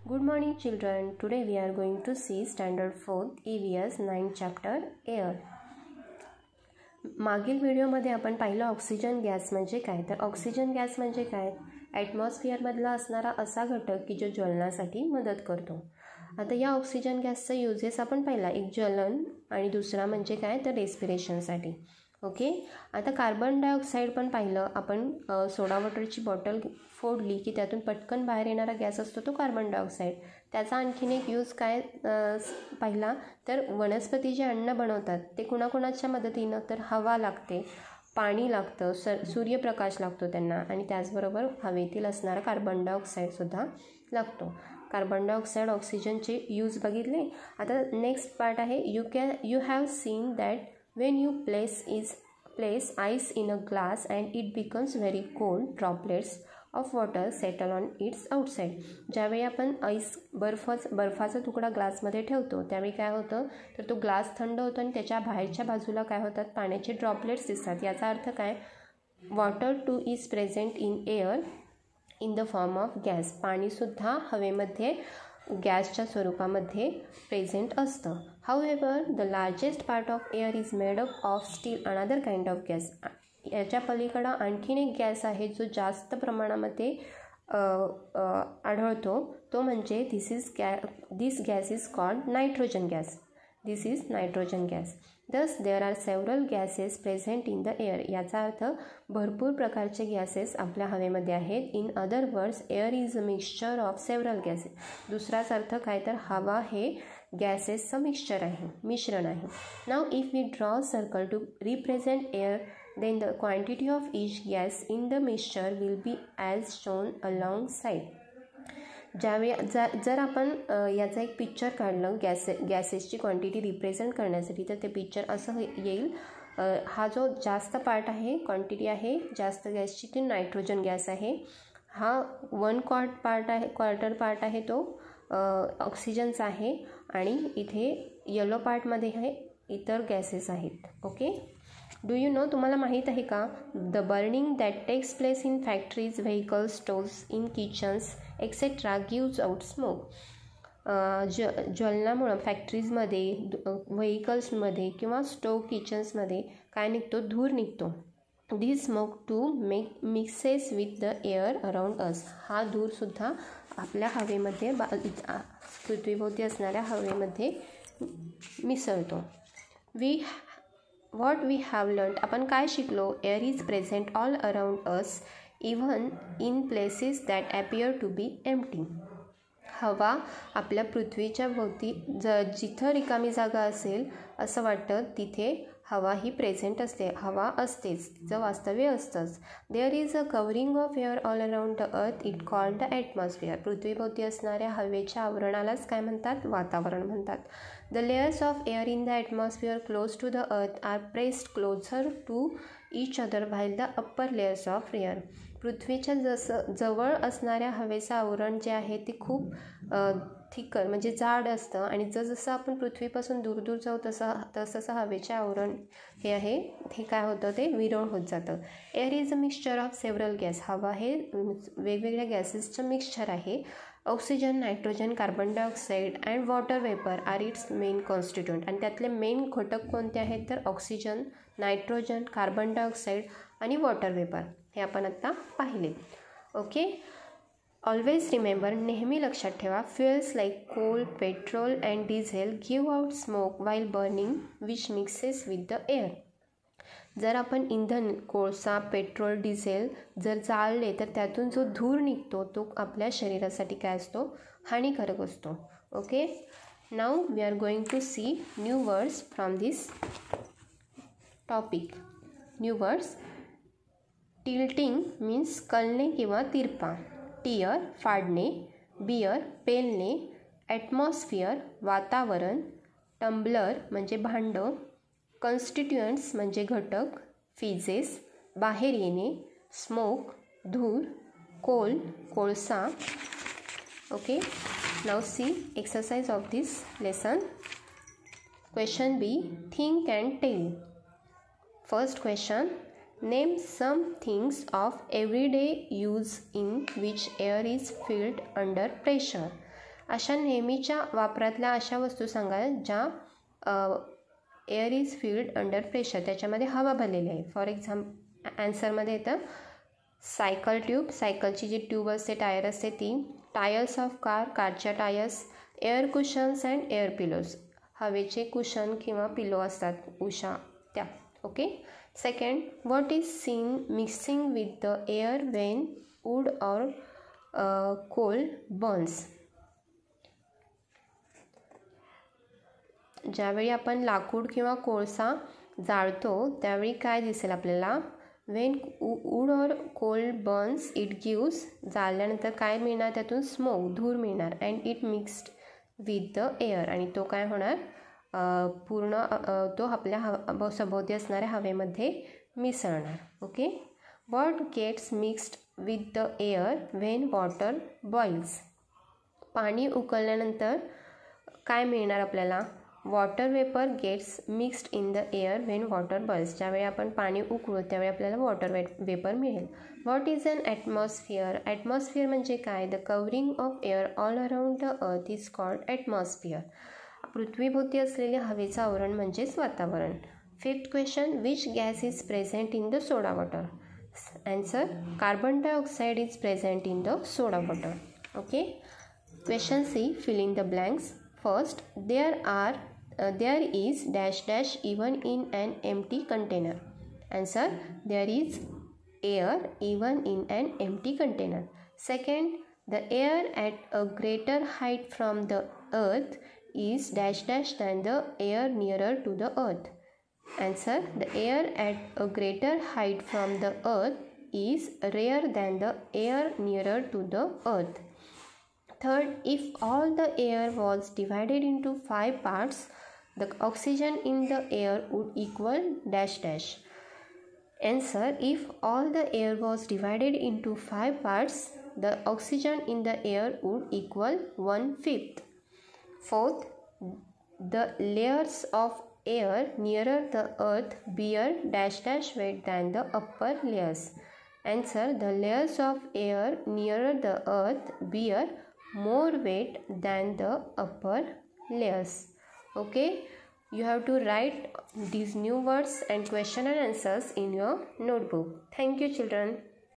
Good morning children. Today we are going to see Standard 4th EVS 9th chapter Air. मागील व्हिडिओमध्ये आपण पाहिलं oxygen gas म्हणजे काय. तर ऑक्सिजन गॅस म्हणजे काय, ॲटमॉस्फिअरमधला असणारा असा घटक की जो ज्वलनासाठी मदत करतो. आता या ऑक्सिजन गॅसचा युजेस आपण पाहिला, एक ज्वलन आणि दुसरा म्हणजे काय तर रेस्पिरेशनसाठी. ओके. आता कार्बन डायऑक्साईड पण पाहिलं आपण. सोडा वॉटरची बॉटल फोडली की त्यातून पटकन बाहेर येणारा गॅस असतो तो कार्बन डायऑक्साईड. त्याचा आणखीन एक यूज काय पाहिला तर वनस्पती जे अन्न बनवतात ते कुणाकुणाच्या मदतीनं, तर हवा लागते, पाणी लागतं, सूर्यप्रकाश लागतो त्यांना, आणि त्याचबरोबर हवेतील असणारा कार्बन डायऑक्साईडसुद्धा लागतो. कार्बन डायऑक्साईड ऑक्सिजनचे यूज बघितले. आता नेक्स्ट पार्ट आहे you have seen that when you place ice in a glass and it becomes very cold, droplets of water settle on its outside. ज्यावेळी आपण बर्फाचा तुकडा ग्लासमध्ये ठेवतो त्यावेळी काय होतं तर तो ग्लास थंड होतो आणि त्याच्या बाहेरच्या बाजूला काय होतात, पाण्याचे ड्रॉपलेट्स दिसतात. याचा अर्थ काय, water too is present in air in the form of gas. पाणीसुद्धा हवेमध्ये गॅसच्या स्वरूपामध्ये प्रेझेंट असतं. However the largest part of air is made up of still another kind of gas. याच्या पलीकडं आणखीन एक गॅस आहे जो जास्त प्रमाणामध्ये आढळतो, तो म्हणजे this gas is called nitrogen gas. This is nitrogen gas. Thus there are several gases present in the air. याचा अर्थ भरपूर प्रकारचे गॅसेस आपल्या हवेमध्ये आहेत. In other words air is a mixture of several gases. दुसराच अर्थ काय तर हवा हे गॅसेसचं मिश्रण आहे. Now if we draw circle to represent air then the quantity of each gas in the mixture will be as shown alongside. जर आपण याचा एक पिक्चर काढलं गॅसेसची क्वांटिटी रिप्रेझेंट करण्यासाठी, तर ते पिक्चर असं येईल. हा जो जास्त पार्ट आहे, क्वांटिटी आहे जास्त गॅसची, ती नायट्रोजन गॅस आहे. हा क्वार्टर पार्ट आहे तो ऑक्सिजनचा आहे, आणि इथे येलो पार्टमध्ये हे इतर गॅसेस आहेत. ओके. डू यू नो, तुम्हाला माहीत आहे का, the burning that takes place in factories, vehicles, stoves, in kitchens etcetera gives out smoke. ज्वलनामुळं फॅक्टरीजमध्ये, व्हेकल्समध्ये किंवा स्टोव किचन्समध्ये काय निघतो, धूर निघतो. This smoke too mixes with the air around us. हा धूरसुद्धा आपल्या हवेमध्ये पृथ्वीभोवती असणाऱ्या हवेमध्ये मिसळतो. What we have learned, आपण काय शिकलो, air is present all around us even in places that appear to be empty. हवा आपल्या पृथ्वीच्या भोवती जिथं रिकामी जागा असेल असं वाटतं तिथे हवा ही प्रेझेंट असते, हवा असतेच, तिचं वास्तव्य असतंच. There is a covering of air all around the earth, it called the atmosphere. पृथ्वीभोवती असणाऱ्या हवेच्या आवरणालाच काय म्हणतात, वातावरण म्हणतात. The layers of air in the atmosphere close to the earth are pressed closer to each other while the upper layers of air. पृथ्वीच्या जवळ असणाऱ्या हवेचं आवरण जे आहे ते खूप थिकर म्हणजे जाड असतं, आणि जसं आपण पृथ्वीपासून दूर दूर जाऊ तसं हवेचे आवरण हे काय होतं, ते विरळ होत जातं. Air is a mixture of several gas. हवा हे वेगवेगळ्या गॅसेसचं मिक्सचर आहे. Oxygen, nitrogen, carbon dioxide and water vapour are its main constituent. आणि त्यातले मेन घटक कोणते आहेत तर ऑक्सिजन, नायट्रोजन, कार्बन डायऑक्साईड आणि वॉटर वेपर, हे आपण आत्ता पाहिले. ओके. ऑलवेज रिमेंबर, नेहमी लक्षात ठेवा, fuels like coal, petrol and diesel give out smoke while burning which mixes with the air. जर आपण इंधन, कोळसा, पेट्रोल, डिझेल जर जाळले तर त्यातून जो धूर निघतो तो आपल्या शरीरासाठी काय असतो, हानिकारक असतो. Okay. Now we are going to see new words from this topic. New words. Tilting means कलणे किंवा तिरपा. टियर फाडणे. बियर पेलणे. ॲटमॉस्फिअर वातावरण. टम्बलर म्हणजे भांडं. कॉन्स्टिट्युएंट्स म्हणजे घटक. फिजेस बाहेर येणे. स्मोक धूर. कोल कोळसा. Okay. Now see exercise of this lesson. Question B, think and tell. First question, name some things of everyday use in which air is filled under pressure. अशा नेहमीच्या वापरातल्या अशा वस्तू सांगा ज्या air is filled under pressure, त्याच्यामध्ये हवा भरलेली आहे. फॉर एक्झाम्पल आन्सरमध्ये येतं सायकल ट्यूब, सायकलची जी ट्यूब असते, टायर असते ती. टायर्स ऑफ कार, कारच्या tyres. Air cushions and air pillows, हवेचे कुशन किंवा पिलो असतात उषा त्या. Okay. Second, what is seen mixing with the air when wood or coal burns. ज्यावेळी आपण लाकूड किंवा कोळसा जाळतो त्यावेळी काय दिसेल आपल्याला, when wood or coal burns it gives, जाळल्यानंतर काय मिळणार त्यातून, स्मोक, धूर मिळणार. And it mixed with the air, आणि तो काय होणार, पूर्ण तो आपल्या सभोवती असणाऱ्या हवेमध्ये मिसळणार. Okay. What gets mixed with the air when water boils. पाणी उकळल्यानंतर काय मिळणार आपल्याला, water vapour gets mixed in the air when water boils. ज्यावेळी आपण पाणी उकळू त्यावेळी आपल्याला वॉटर वेपर मिळेल. What is an atmosphere. Atmosphere म्हणजे काय, the covering of air all around the earth is called atmosphere. पृथ्वीभोवती असलेले हवेचं आवरण म्हणजेच वातावरण. Fifth question, which gas is present in the soda water. Answer, carbon dioxide is present in the soda water. Okay. Question C, fill in the blanks. First, there is dash dash even in an empty container. Answer, there is air even in an empty container. Second, the air at a greater height from the earth is dash dash than the air nearer to the earth. Answer, the air at a greater height from the earth is rarer than the air nearer to the earth. Third, if all the air was divided into 5 parts, the oxygen in the air would equal dash dash. Answer, if all the air was divided into 5 parts, the oxygen in the air would equal 1/5. Fourth, the layers of air nearer the earth bear dash dash weight than the upper layers. Answer, the layers of air nearer the earth bear more weight than the upper layers. Okay, you have to write these new words and question and answers in your notebook. Thank you, children.